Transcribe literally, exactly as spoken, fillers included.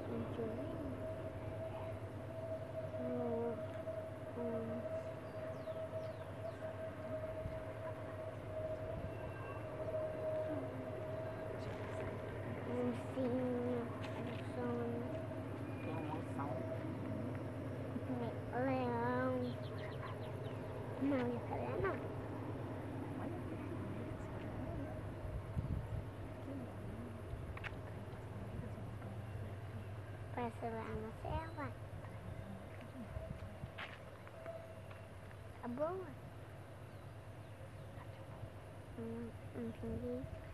Ursinho, sonho, Emoção. leão. Não, jacaré não. Olha que Parece lá na selva. Tá boa? Não, não entendi.